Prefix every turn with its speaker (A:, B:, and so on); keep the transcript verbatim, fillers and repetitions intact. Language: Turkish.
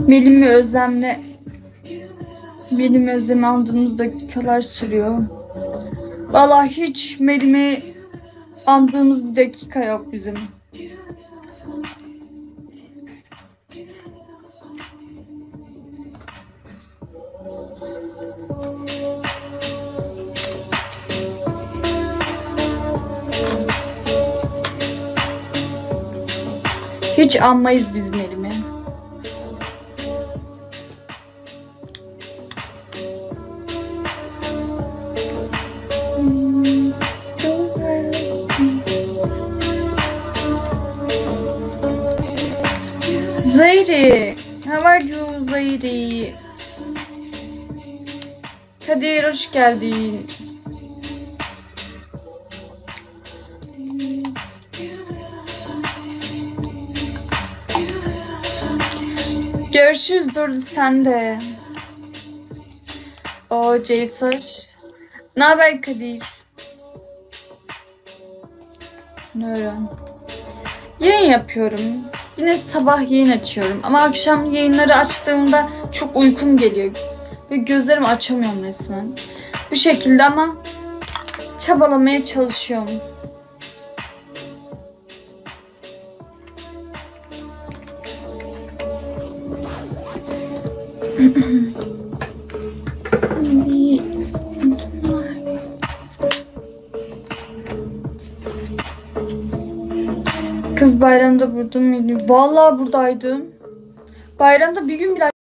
A: Melimi özlemle Melimi özlemi andığımız dakikalar sürüyor. Vallahi hiç Melimi andığımız bir dakika yok bizim. Hiç anmayız biz Melimi. Zahiri, how are you Zahiri? Kadir hoş geldin. Görüşürüz Durdu sen de. O Ceysar. Ne haber Kadir? Ne öğren? Yayın yapıyorum. Yine sabah yayın açıyorum. Ama akşam yayınları açtığımda çok uykum geliyor. Ve gözlerimi açamıyorum resmen. Bu şekilde ama çabalamaya çalışıyorum. Kız bayramda burada mıydı? Vallahi buradaydım. Bayramda bir gün bile